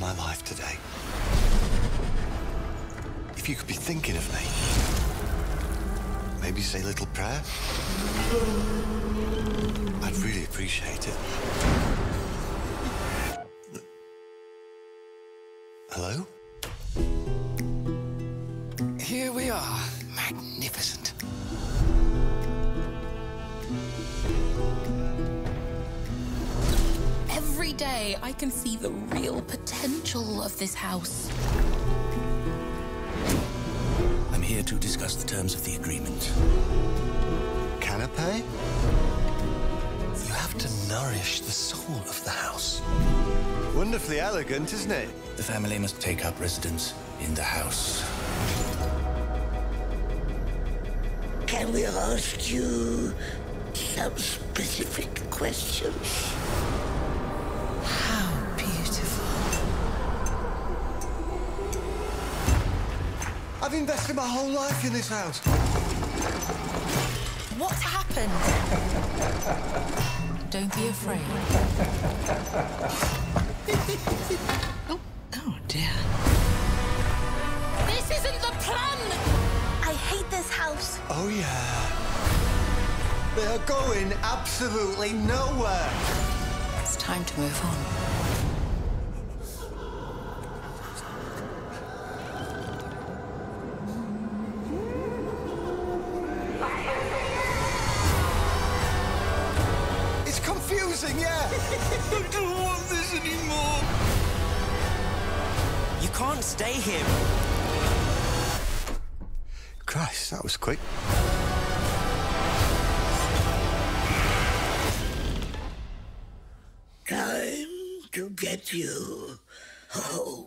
my life today. If you could be thinking of me, maybe say a little prayer. I'd really appreciate it. Hello? Here we are. Magnificent. Every day, I can see the real potential of this house. I'm here to discuss the terms of the agreement. Canapé? You have to nourish the soul of the house. Wonderfully elegant, isn't it? The family must take up residence in the house. Can we ask you some specific questions? How beautiful. I've invested my whole life in this house. What happened? Don't be afraid. Oh dear. This isn't the plan! I hate this house. Oh, yeah. They are going absolutely nowhere. It's time to move on. It's confusing, yeah. I don't want this anymore. You can't stay here. Christ, that was quick. Time to get you home.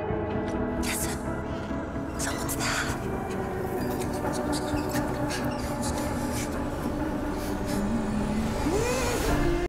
Listen, someone's there.